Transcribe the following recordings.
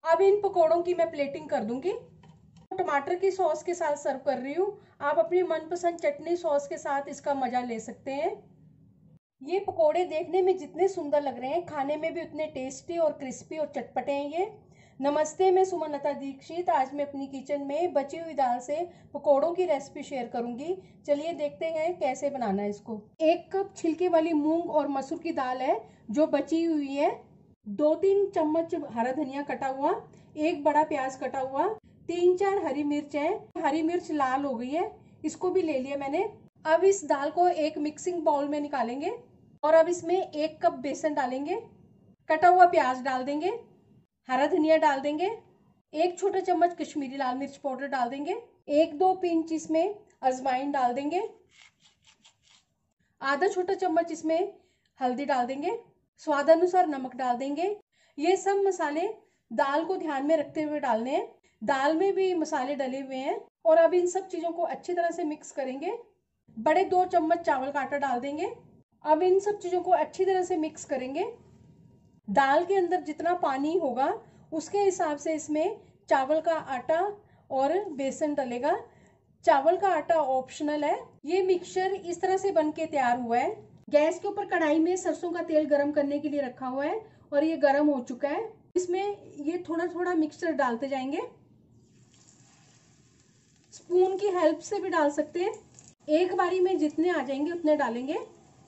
अब इन पकौड़ों की मैं प्लेटिंग कर दूंगी। टमाटर की सॉस के साथ सर्व कर रही हूँ। आप अपनी मनपसंद चटनी सॉस के साथ इसका मजा ले सकते हैं। ये पकोड़े देखने में जितने सुंदर लग रहे हैं, खाने में भी उतने टेस्टी और क्रिस्पी और चटपटे हैं ये। नमस्ते, मैं सुमनलता दीक्षित। आज मैं अपनी किचन में बची हुई दाल से पकोड़ों की रेसिपी शेयर करूंगी। चलिए देखते हैं कैसे बनाना है इसको। 1 कप छिलके वाली मूंग और मसूर की दाल है जो बची हुई है। 2-3 चम्मच हरा धनिया कटा हुआ, 1 बड़ा प्याज कटा हुआ, 3-4 हरी मिर्च है। हरी मिर्च लाल हो गई है, इसको भी ले लिया मैंने। अब इस दाल को एक मिक्सिंग बाउल में निकालेंगे और अब इसमें 1 कप बेसन डालेंगे, कटा हुआ प्याज डाल देंगे, हरा धनिया डाल देंगे, 1 छोटा चम्मच कश्मीरी लाल मिर्च पाउडर डाल देंगे, 1-2 पिंच इसमें अजवाइन डाल देंगे, आधा छोटा चम्मच इसमें हल्दी डाल देंगे, स्वाद अनुसार नमक डाल देंगे। ये सब मसाले दाल को ध्यान में रखते हुए डालने हैं। दाल में भी मसाले डले हुए हैं। और अब इन सब चीजों को अच्छी तरह से मिक्स करेंगे। बड़े 2 चम्मच चावल का आटा डाल देंगे। अब इन सब चीजों को अच्छी तरह से मिक्स करेंगे। दाल के अंदर जितना पानी होगा उसके हिसाब से इसमें चावल का आटा और बेसन डलेगा। चावल का आटा ऑप्शनल है। ये मिक्सचर इस तरह से बनके तैयार हुआ है। गैस के ऊपर कढ़ाई में सरसों का तेल गरम करने के लिए रखा हुआ है और ये गरम हो चुका है। इसमें ये थोड़ा थोड़ा मिक्सचर डालते जाएंगे। स्पून की हेल्प से भी डाल सकते हैं। एक बारी में जितने आ जाएंगे उतने डालेंगे।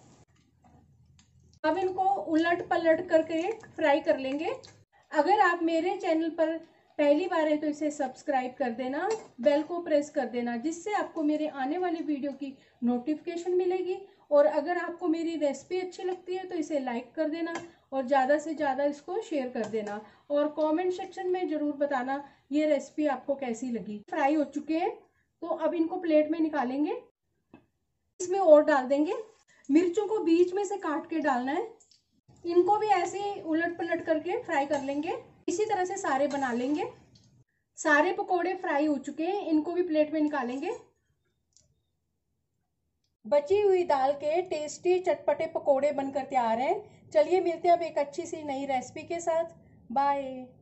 अब इनको उलट पलट करके फ्राई कर लेंगे। अगर आप मेरे चैनल पर पहली बार है तो इसे सब्सक्राइब कर देना, बेल को प्रेस कर देना, जिससे आपको मेरे आने वाली वीडियो की नोटिफिकेशन मिलेगी। और अगर आपको मेरी रेसिपी अच्छी लगती है तो इसे लाइक कर देना और ज़्यादा से ज़्यादा इसको शेयर कर देना। और कमेंट सेक्शन में ज़रूर बताना ये रेसिपी आपको कैसी लगी। फ्राई हो चुके हैं तो अब इनको प्लेट में निकालेंगे। इसमें और डाल देंगे। मिर्चों को बीच में से काट के डालना है। इनको भी ऐसे ही उलट पलट करके फ्राई कर लेंगे। इसी तरह से सारे बना लेंगे। सारे पकोड़े फ्राई हो चुके हैं, इनको भी प्लेट में निकालेंगे। बची हुई दाल के टेस्टी चटपटे पकोड़े बनकर तैयार हैं। चलिए मिलते हैं अब एक अच्छी सी नई रेसिपी के साथ। बाय।